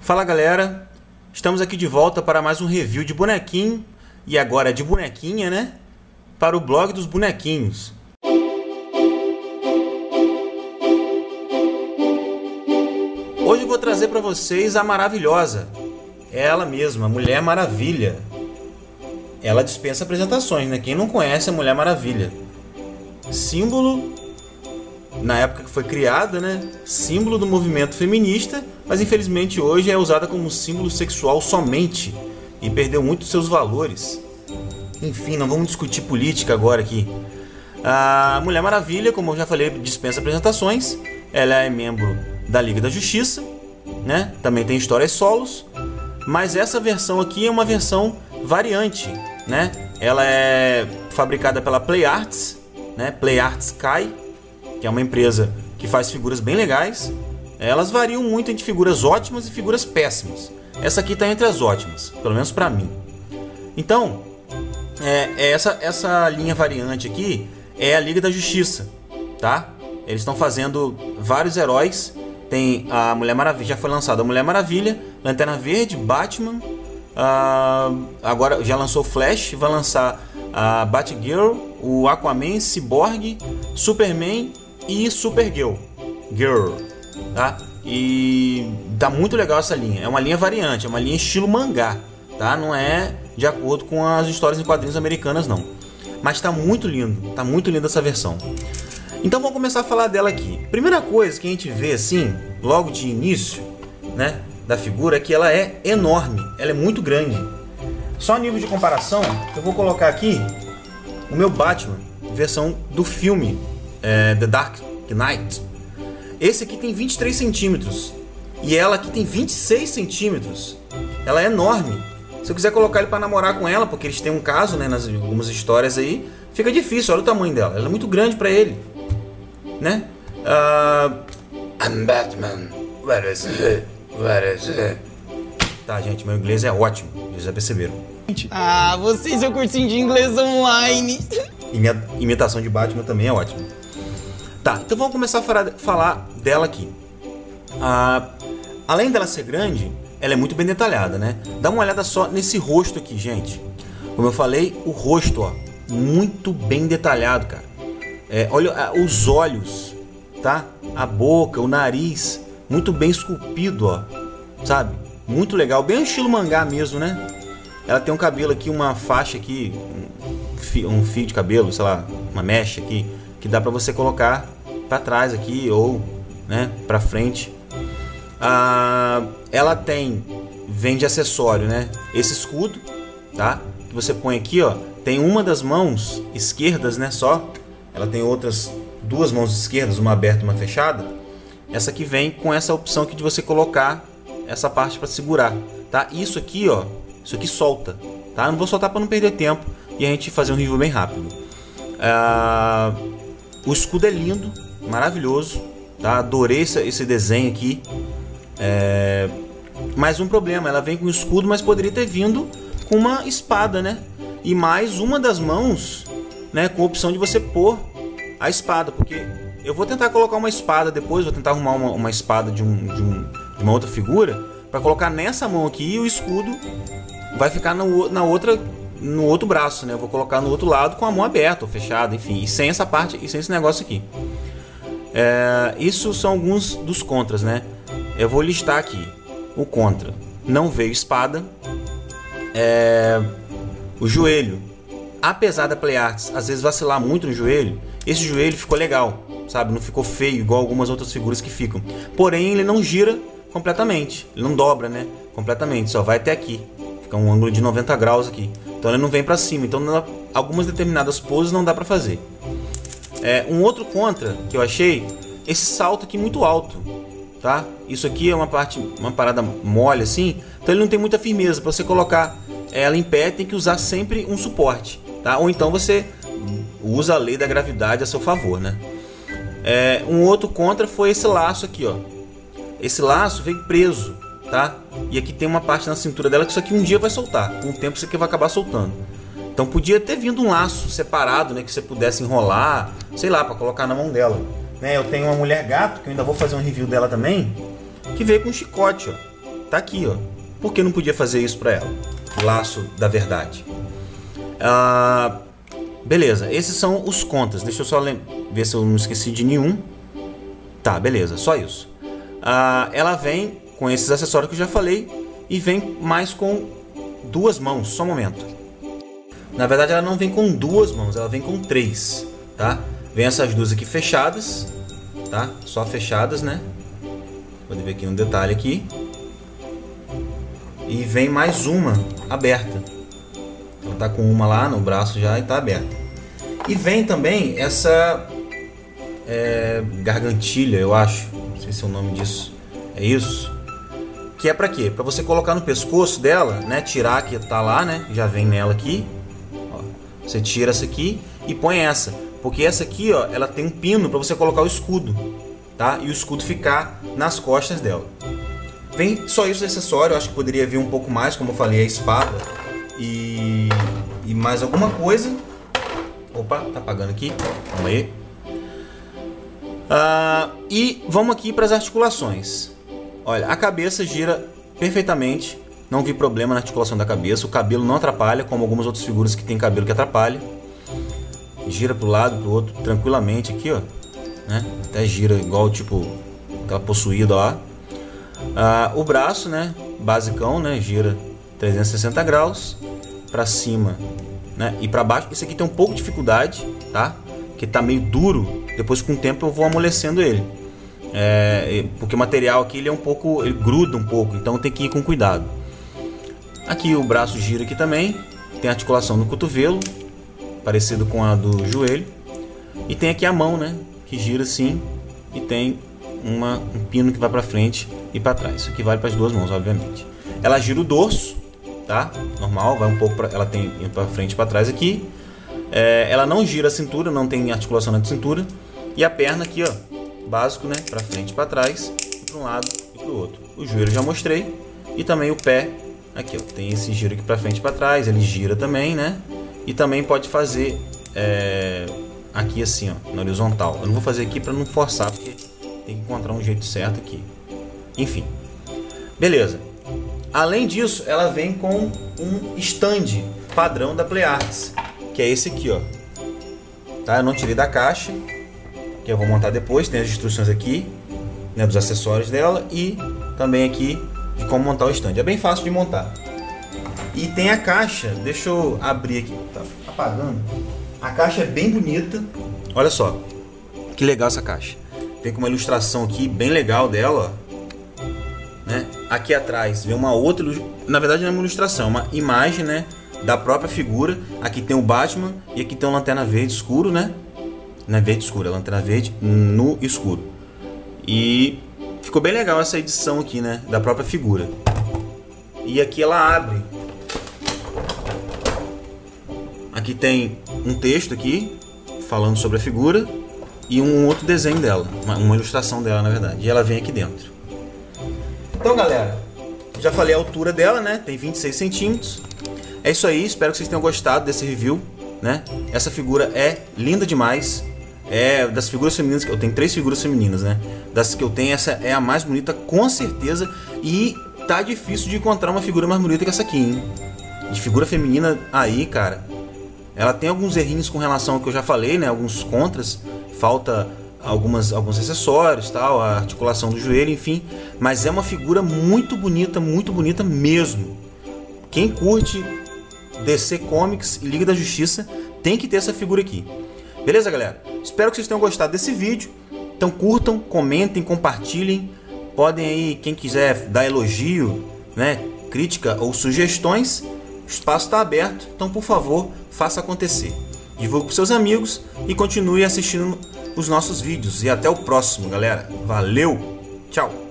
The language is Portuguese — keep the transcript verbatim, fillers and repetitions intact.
Fala galera, estamos aqui de volta para mais um review de bonequinho, e agora de bonequinha, né? Para o blog dos bonequinhos. Hoje eu vou trazer para vocês a maravilhosa, ela mesma, a Mulher Maravilha. Ela dispensa apresentações, né? Quem não conhece a Mulher Maravilha? Símbolo, na época que foi criada, né? Símbolo do movimento feminista, mas infelizmente hoje é usada como símbolo sexual somente e perdeu muito seus valores. Enfim, não vamos discutir política agora aqui. A Mulher Maravilha, como eu já falei, dispensa apresentações. Ela é membro da Liga da Justiça, né? Também tem histórias solos, mas essa versão aqui é uma versão variante, né? Ela é fabricada pela Play Arts, né? Play Arts Kai, que é uma empresa que faz figuras bem legais. Elas variam muito entre figuras ótimas e figuras péssimas. Essa aqui está entre as ótimas, pelo menos para mim. Então, é, é essa, essa linha variante aqui é a Liga da Justiça, tá? Eles estão fazendo vários heróis. Tem a Mulher Maravilha, já foi lançada a Mulher Maravilha, Lanterna Verde, Batman. Uh, agora já lançou Flash, vai lançar a Batgirl, o Aquaman, Cyborg, Superman e Supergirl. Girl, tá? E tá muito legal essa linha. É uma linha variante, é uma linha estilo mangá, tá? Não é de acordo com as histórias em quadrinhos americanas, não. Mas tá muito lindo, tá muito linda essa versão. Então vamos começar a falar dela aqui. Primeira coisa que a gente vê assim, logo de início, né, da figura é que ela é enorme, ela é muito grande. Só a nível de comparação, eu vou colocar aqui o meu Batman, versão do filme é, The Dark Knight. Esse aqui tem vinte e três centímetros e ela aqui tem vinte e seis centímetros. Ela é enorme. Se eu quiser colocar ele para namorar com ela, porque eles têm um caso, né, nas algumas histórias aí, fica difícil. Olha o tamanho dela, ela é muito grande para ele, né? Uh, I'm Batman. Where is he? Where is he? Tá, gente, meu inglês é ótimo, vocês já perceberam. Ah, você e seu cursinho de inglês online. E minha imitação de Batman também é ótima. Tá, então vamos começar a falar dela aqui. Ah, além dela ser grande, ela é muito bem detalhada, né? Dá uma olhada só nesse rosto aqui, gente. Como eu falei, o rosto, ó, muito bem detalhado, cara. É, olha os olhos, tá? A boca, o nariz, muito bem esculpido, ó, sabe? Muito legal, bem estilo mangá mesmo, né? Ela tem um cabelo aqui, uma faixa aqui, um fio, um fio de cabelo, sei lá, uma mecha aqui, que dá pra você colocar pra trás aqui ou, né, pra frente. Ah, ela tem, vem de acessório, né? Esse escudo, tá? Que você põe aqui, ó. Tem uma das mãos esquerdas, né? Só. Ela tem outras duas mãos esquerdas, uma aberta e uma fechada. Essa aqui vem com essa opção aqui de você colocar essa parte para segurar, tá? Isso aqui, ó, isso aqui solta, tá? Eu não vou soltar para não perder tempo e a gente fazer um review bem rápido. Ah, o escudo é lindo, maravilhoso, tá? Adorei esse, esse desenho aqui. É... Mais um problema, ela vem com o escudo, mas poderia ter vindo com uma espada, né? E mais uma das mãos, né, com a opção de você pôr a espada, porque eu vou tentar colocar uma espada depois, vou tentar arrumar uma, uma espada de, um, de, um, de uma outra figura para colocar nessa mão aqui, e o escudo vai ficar no, na outra, no outro braço, né? Eu vou colocar no outro lado com a mão aberta ou fechada, enfim, e sem essa parte e sem esse negócio aqui. É, isso são alguns dos contras, né? Eu vou listar aqui o contra: não veio espada, é, o joelho. Apesar da Play Arts às vezes vacilar muito no joelho, esse joelho ficou legal, sabe? Não ficou feio igual algumas outras figuras que ficam. Porém, ele não gira completamente, ele não dobra, né? Completamente, só vai até aqui. Fica um ângulo de noventa graus aqui. Então ele não vem pra cima. Então não dá, algumas determinadas poses não dá pra fazer. É, um outro contra que eu achei, esse salto aqui muito alto, tá? Isso aqui é uma parte, uma parada mole assim, então ele não tem muita firmeza. Pra você colocar ela em pé, tem que usar sempre um suporte, tá? Ou então você usa a lei da gravidade a seu favor, né? É, um outro contra foi esse laço aqui, ó. Esse laço veio preso, tá? E aqui tem uma parte na cintura dela que isso aqui um dia vai soltar. Com o tempo isso aqui vai acabar soltando. Então podia ter vindo um laço separado, né? Que você pudesse enrolar, sei lá, para colocar na mão dela, né? Eu tenho uma mulher gato, que eu ainda vou fazer um review dela também, que veio com um chicote, ó. Tá tá aqui, ó. Por que não podia fazer isso para ela? Laço da verdade. Ah, beleza, esses são os contras. Deixa eu só ver se eu não esqueci de nenhum. Tá, beleza, só isso. Ah, ela vem com esses acessórios que eu já falei e vem mais com duas mãos, só um momento. Na verdade ela não vem com duas mãos, ela vem com três, tá? Vem essas duas aqui fechadas, tá? Só fechadas, né? Pode ver aqui um detalhe aqui. E vem mais uma aberta. Ela tá com uma lá no braço já e tá aberta. E vem também essa é, gargantilha, eu acho. Não sei se é o nome disso. É isso. Que é pra quê? Pra você colocar no pescoço dela, né? Tirar que tá lá, né? Já vem nela aqui. Ó, você tira essa aqui e põe essa. Porque essa aqui, ó, ela tem um pino pra você colocar o escudo, tá? E o escudo ficar nas costas dela. Vem só isso de acessório. Eu acho que poderia vir um pouco mais, como eu falei, a espada e, e mais alguma coisa. Opa, tá apagando aqui. Vamos aí. Ah, e vamos aqui para as articulações. Olha, a cabeça gira perfeitamente. Não vi problema na articulação da cabeça. O cabelo não atrapalha, como algumas outras figuras que tem cabelo que atrapalha. Gira para o lado, para o outro, tranquilamente aqui, ó. Né? Até gira igual, tipo, aquela possuída lá. Ah, o braço, né? Basicão, né? Gira trezentos e sessenta graus para cima, né? E para baixo. Esse aqui tem um pouco de dificuldade, tá? Que tá meio duro. Depois, com o tempo, eu vou amolecendo ele. É, porque o material aqui ele é um pouco, ele gruda um pouco, então tem que ir com cuidado. Aqui o braço gira aqui também, tem articulação no cotovelo, parecido com a do joelho, e tem aqui a mão, né, que gira assim e tem uma, um pino que vai para frente e para trás. Isso aqui vale para as duas mãos, obviamente. Ela gira o dorso, tá? Normal, vai um pouco pra, ela tem para frente e para trás aqui. É, ela não gira a cintura, não tem articulação na cintura, e a perna aqui, ó. Básico, né? Para frente e para trás, para um lado e para o outro. O joelho já mostrei. E também o pé, aqui, ó, tem esse giro aqui para frente e para trás. Ele gira também, né? E também pode fazer é, aqui assim, ó, na horizontal. Eu não vou fazer aqui para não forçar, porque tem que encontrar um jeito certo aqui. Enfim, beleza. Além disso, ela vem com um stand padrão da PlayArts, que é esse aqui, ó. Tá? Eu não tirei da caixa, que eu vou montar depois. Tem as instruções aqui, né, dos acessórios dela e também aqui de como montar o stand. É bem fácil de montar. E tem a caixa, deixa eu abrir aqui, tá apagando. A caixa é bem bonita. Olha só, que legal essa caixa. Tem com uma ilustração aqui bem legal dela, ó, né? Aqui atrás vem uma outra, na verdade não é uma ilustração, é uma imagem, né, da própria figura. Aqui tem o Batman e aqui tem uma lanterna verde escuro, né? Não é verde escuro, é lanterna verde no escuro. E ficou bem legal essa edição aqui, né, da própria figura. E aqui ela abre. Aqui tem um texto aqui falando sobre a figura e um outro desenho dela, uma, uma ilustração dela, na verdade. E ela vem aqui dentro. Então, galera, já falei a altura dela, né? Tem vinte e seis centímetros. É isso aí, espero que vocês tenham gostado desse review, né? Essa figura é linda demais. É das figuras femininas, eu tenho três figuras femininas, né? Das que eu tenho, essa é a mais bonita, com certeza. E tá difícil de encontrar uma figura mais bonita que essa aqui, hein? De figura feminina aí, cara. Ela tem alguns errinhos com relação ao que eu já falei, né? Alguns contras. Falta algumas, alguns acessórios, tal, a articulação do joelho, enfim. Mas é uma figura muito bonita, muito bonita mesmo. Quem curte D C Comics e Liga da Justiça tem que ter essa figura aqui. Beleza, galera? Espero que vocês tenham gostado desse vídeo. Então curtam, comentem, compartilhem. Podem aí, quem quiser dar elogio, né, crítica ou sugestões, o espaço está aberto. Então, por favor, faça acontecer. Divulgue para seus amigos e continue assistindo os nossos vídeos. E até o próximo, galera. Valeu! Tchau!